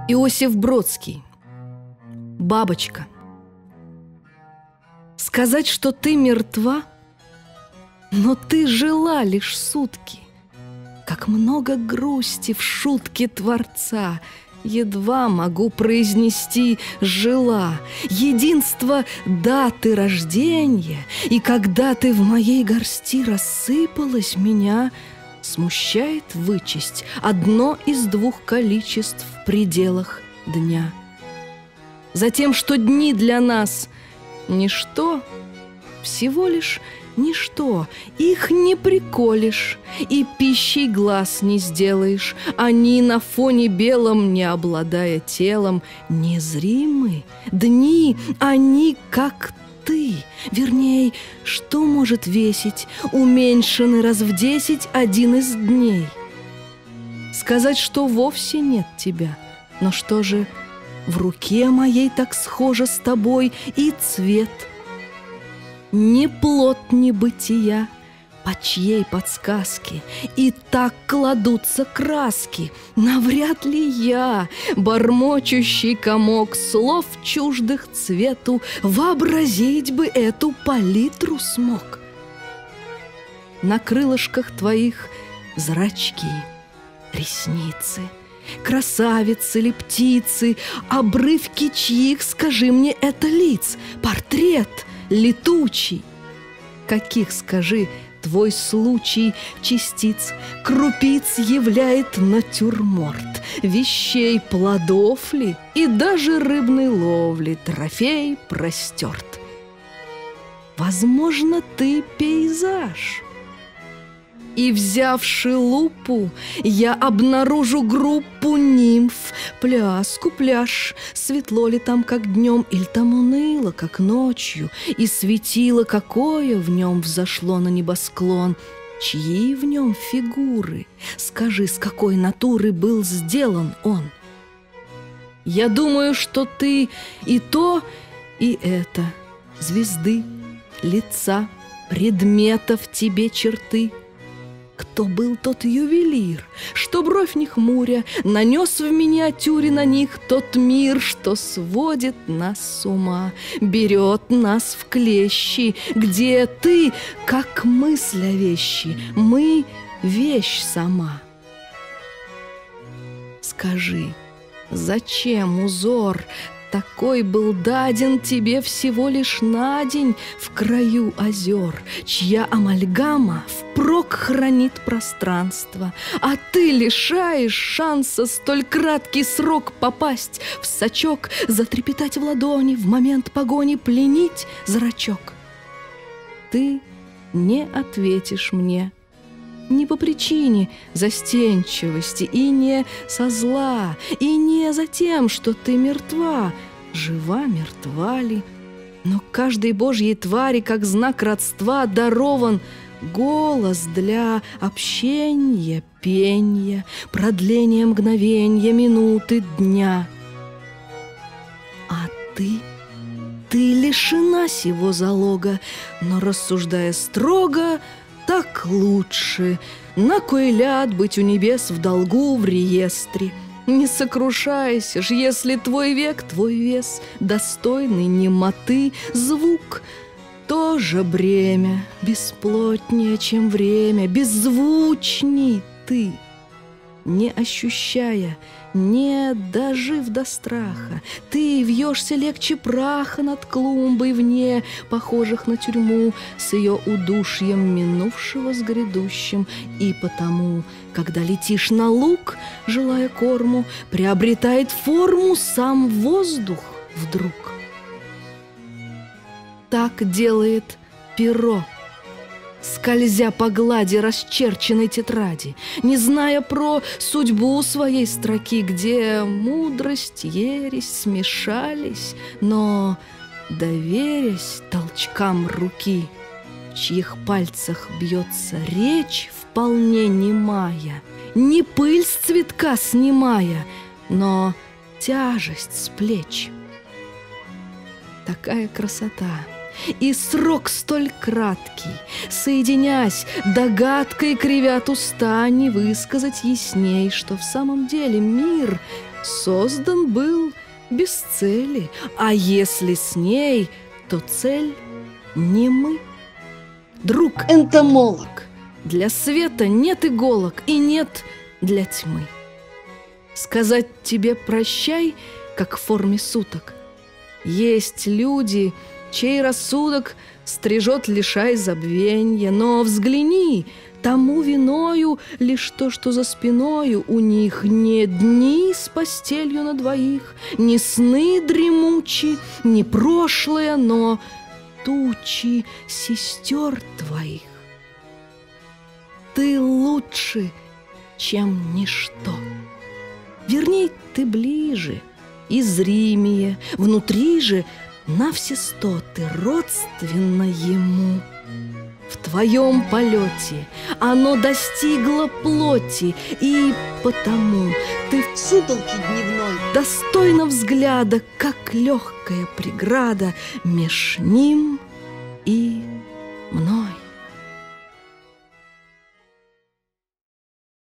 Иосиф Бродский. Бабочка. Сказать, что ты мертва, но ты жила лишь сутки. Как много грусти в шутке Творца. Едва могу произнести «жила». Единство даты рождения. И когда ты в моей горсти рассыпалась, меня смущает вычесть одно из двух количеств в пределах дня. Затем, что дни для нас ничто, всего лишь ничто, их не приколешь и пищей глаз не сделаешь. Они на фоне белом, не обладая телом, незримы. Дни, они как ты. Вернее, что может весить, уменьшенный раз в 10 один из дней? Сказать, что вовсе нет тебя, но что же в руке моей так схоже с тобой и цвет? Не плод небытия, по чьей подсказке и так кладутся краски. Навряд ли я, бормочущий комок слов чуждых цвету, вообразить бы эту палитру смог. На крылышках твоих зрачки, ресницы, красавицы ли птицы, обрывки чьих, скажи мне, это лиц, портрет летучий. Каких, скажи, твой случай частиц, крупиц являет натюрморт, вещей, плодов ли и даже рыбной ловли трофей простерт. Возможно, ты пейзаж. И, взявши лупу, я обнаружу группу нимф, пляску, пляж. Светло ли там, как днем, или там уныло, как ночью, и светило какое в нем взошло на небосклон. Чьи в нем фигуры? Скажи, с какой натуры был сделан он? Я думаю, что ты и то, и это. Звезды, лица, предметов тебе черты. Кто был тот ювелир, что, бровь не хмуря, нанес в миниатюре на них тот мир, что сводит нас с ума, берет нас в клещи, где ты, как мысль о вещи, мы — вещь сама. Скажи, зачем узор такой был даден тебе всего лишь на день в краю озер, чья амальгама впрок хранит пространство, а ты лишаешь шанса столь краткий срок попасть в сачок, затрепетать в ладони, в момент погони пленить зрачок? Ты не ответишь мне не по причине застенчивости, и не со зла, и не за тем, что ты мертва, жива, мертва ли. Но каждой божьей твари, как знак родства, дарован голос для общения, пения, продления мгновенья, минуты, дня. А ты лишена сего залога, но, рассуждая строго, так лучше, на кой ляд быть у небес в долгу в реестре. Не сокрушайся ж, если твой век, твой вес достойный немоты, звук тоже бремя, бесплотнее, чем время, беззвучней ты, не ощущая, не дожив до страха, ты вьешься легче праха над клумбой вне, похожих на тюрьму, с ее удушьем минувшего с грядущим, и потому, когда летишь на луг, желая корму, приобретает форму сам воздух вдруг. Так делает перо, скользя по глади расчерченной тетради, не зная про судьбу своей строки, где мудрость, ересь смешались, но, доверясь толчкам руки, в чьих пальцах бьется речь вполне немая, не пыль с цветка снимая, но тяжесть с плеч. Такая красота, И срок столь краткий, соединясь, догадкой кривят уста, не высказать ясней, что в самом деле мир создан был без цели, а если с ней, то цель не мы. Друг-энтомолог, для света нет иголок и нет для тьмы. Сказать тебе прощай, как в форме суток. Есть люди, чей рассудок стрижет, лишай забвенья, но взгляни, тому виною лишь то, что за спиною у них не дни с постелью на двоих, не сны дремучи, не прошлое, но тучи сестер твоих. Ты лучше, чем ничто. Верней, ты ближе и зримее, внутри же на все 100 ты родственна ему. В твоем полете оно достигло плоти, и потому ты в сутолке дневной достойна взгляда, как легкая преграда меж ним и